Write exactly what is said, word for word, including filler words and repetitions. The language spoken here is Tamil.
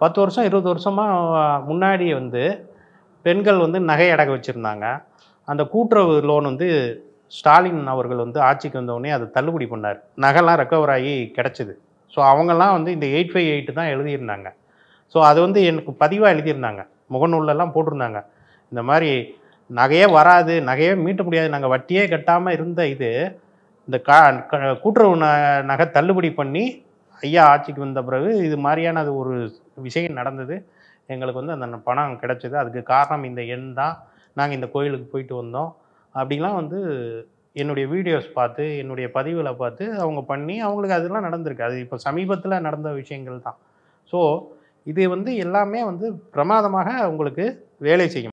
பத்து வருஷம் இருபது வருஷமாக முன்னாடி வந்து பெண்கள் வந்து நகை அடகு வச்சுருந்தாங்க. அந்த கூட்டுறவு லோன் வந்து ஸ்டாலின் அவர்கள் வந்து ஆட்சிக்கு வந்தவுடனே அதை தள்ளுபடி பண்ணார். நகைலாம் ரெக்கவர் ஆகி கிடச்சிது. ஸோ அவங்கெல்லாம் வந்து இந்த எயிட் ஃபைவ் எயிட்டு தான் எழுதியிருந்தாங்க. ஸோ அது வந்து எனக்கு பதிவாக எழுதியிருந்தாங்க, முகநூலெல்லாம் போட்டிருந்தாங்க. இந்த மாதிரி நகையே வராது, நகையே மீட்ட முடியாது, நாங்கள் வட்டியே கட்டாமல் இருந்த இது இந்த கா கூட்டுறவு ந நகை தள்ளுபடி பண்ணி ஐயா ஆட்சிக்கு வந்த பிறகு இது மாதிரியான அது ஒரு விஷயம் நடந்தது. எங்களுக்கு வந்து அந்த பணம் கிடச்சிது. அதுக்கு காரணம் இந்த எண் தான். நாங்கள் இந்த கோயிலுக்கு போயிட்டு வந்தோம் அப்படிலாம் வந்து என்னுடைய வீடியோஸ் பார்த்து, என்னுடைய பதிவுகளை பார்த்து அவங்க பண்ணி அவங்களுக்கு அதெல்லாம் நடந்திருக்கு. அது இப்போ சமீபத்தில் நடந்த விஷயங்கள் தான். ஸோ இது வந்து எல்லாமே வந்து பிரமாதமாக உங்களுக்கு வேலை செய்யும்.